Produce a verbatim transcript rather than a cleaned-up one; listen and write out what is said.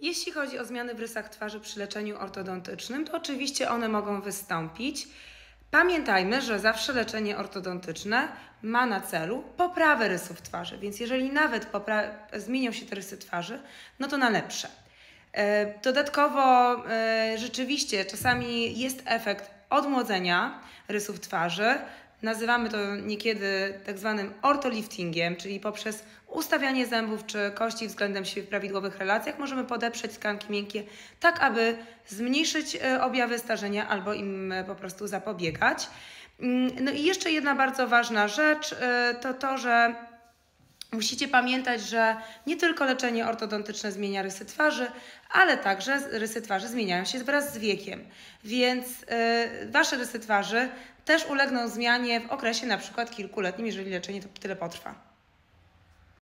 Jeśli chodzi o zmiany w rysach twarzy przy leczeniu ortodontycznym, to oczywiście one mogą wystąpić. Pamiętajmy, że zawsze leczenie ortodontyczne ma na celu poprawę rysów twarzy, więc jeżeli nawet zmienią się te rysy twarzy, no to na lepsze. Dodatkowo rzeczywiście czasami jest efekt odmłodzenia rysów twarzy. Nazywamy to niekiedy tak zwanym ortoliftingiem, czyli poprzez ustawianie zębów czy kości względem siebie w prawidłowych relacjach możemy podeprzeć tkanki miękkie, tak aby zmniejszyć objawy starzenia albo im po prostu zapobiegać. No i jeszcze jedna bardzo ważna rzecz to to, że musicie pamiętać, że nie tylko leczenie ortodontyczne zmienia rysy twarzy, ale także rysy twarzy zmieniają się wraz z wiekiem. Więc yy, Wasze rysy twarzy też ulegną zmianie w okresie na przykład kilkuletnim, jeżeli leczenie to tyle potrwa.